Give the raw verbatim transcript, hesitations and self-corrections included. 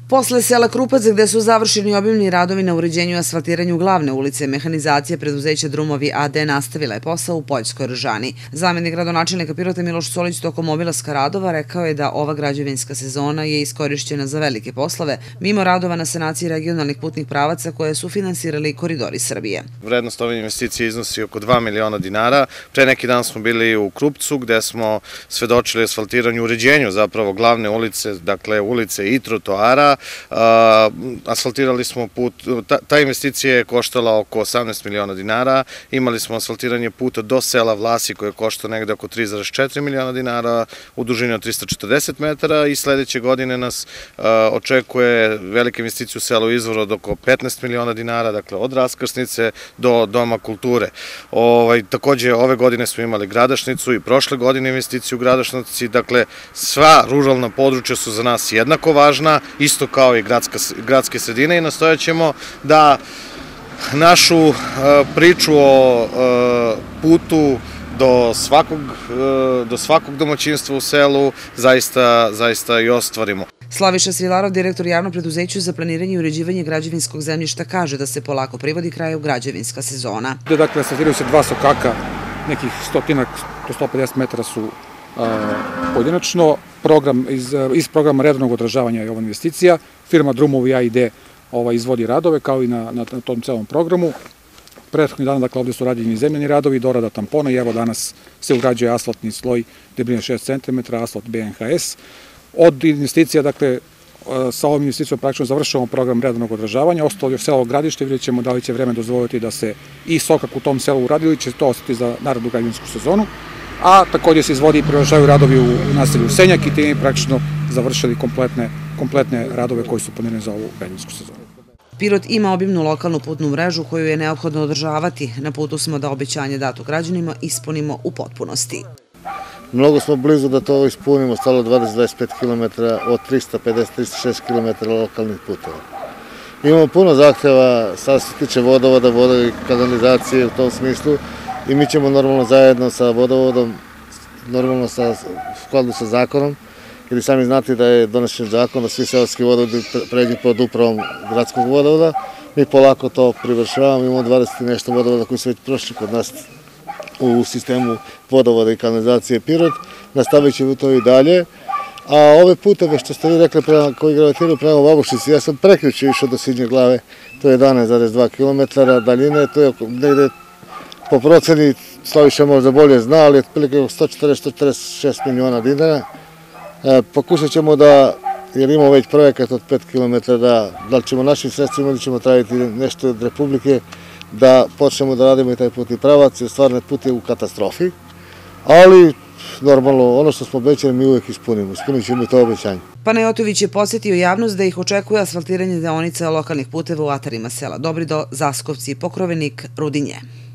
Posle sela Krupac, gde su završeni obimni radovi na uređenju i asfaltiranju glavne ulice, mehanizacije preduzeća Drumovi a de nastavila je posao u Poljskoj Rožani. Zamenik gradonačelnika Pirota Miloš Solić tokom obilaska radova rekao je da ova građevinska sezona je iskorišćena za velike poslove, mimo radova na sanaciji regionalnih putnih pravaca koje su finansirali Koridori Srbije. Vrednost ove investicije iznosi oko dva miliona dinara. Pre neki dan smo bili u Krupcu gde smo svedočili asfaltiranju, uređenju zapravo glavne ulice, dakle ulice i trotoara. Asfaltirali smo put, ta investicija je koštala oko osamnaest miliona dinara, imali smo asfaltiranje puta do sela Vlasi koje košta negde oko tri zarez četiri miliona dinara u dužini od trista četrdeset metara i sledeće godine nas očekuje velika investicija u selu Izvor od oko petnaest miliona dinara, dakle od raskrsnice do Doma kulture. Takođe ove godine smo imali Gradašnicu i prošle godine investiciju u Gradašnici, dakle sva ruralna područja su za nas jednako važna, isto kao i gradske sredine i nastojat ćemo da našu priču o putu do svakog domaćinstva u selu zaista i ostvarimo. Slaviša Svilarov, direktor javnog preduzeća za planiranje i uređivanje građevinskog zemljišta, kaže da se polako privodi kraju građevinska sezona. Dakle, asfaltiraju se dva sokaka, nekih stotinak do sto pedeset metara su pojedinačno. Iz programa redovnog održavanja je ova investicija. Firma Drumovi a de izvodi radove kao i na tom celom programu. Prethodnih dana, dakle, ovde su rađeni zemljeni radovi, dorada tampona i evo danas se ugrađuje asfaltni sloj debljine šest centimetara, asfalt be en ha es. Od investicija, dakle, sa ovom investicijom praktično završavamo program redovnog održavanja. Ostalo još selo Gradište, vidjet ćemo da li će vreme dozvoliti da se i sokak u tom selu uradi ili će to ostati za narednu građevinsku sezonu. A također se izvodi i privršavaju radovi u naselju Senjak i time praktično završili kompletne radove koji su planirani za ovu građevinsku sezonu. Pirot ima obimnu lokalnu putnu mrežu koju je neophodno održavati. Na putu smo da obećanje dato građanima ispunimo u potpunosti. Mnogo smo blizu da to ispunimo, stalo dvadeset do dvadeset pet kilometara od trista pedeset do trista šezdeset kilometara lokalnih puteva. Imamo puno zahteva, sad se tiče vodovoda, vode i kanalizacije u tom smislu i mi ćemo normalno zajedno sa vodovodom, normalno u skladu sa zakonom, jer sami znate da je donesen zakon da svi seoski vodovodi pređu pod upravom gradskog vodovoda. Mi polako to privršavamo, imamo dvadeset i nešto vodovoda koji su već prošli kod nas u sistemu vodovoda i kanalizacije Pirot. Nastavit ćemo to i dalje. A ove puteve što ste vi rekli koji gravitiraju prema Babušnici, ja sam prekjuče išao do Sidnje Glave, to je jedanaest zarez dva kilometara daljine, to je negde po proceni, Slaviša možda bolje zna, ali je otprilike sto četrdeset do sto četrdeset šest miliona dinara. Pokušat ćemo da, jer imamo već projekat od pet kilometara, da li ćemo našim sredstvima ili ćemo tražiti nešto od Republike, da počnemo da radimo i taj putni pravac, jer stvarno put je u katastrofi, ali normalno ono što smo obećali mi uvek ispunimo, ispunit ćemo i to obećanje. Panajotović je podsjetio javnost da ih očekuje asfaltiranje deonica lokalnih puteva u atarima sela Dobrido, Zaskovci, Pokrovenik, Rudinje.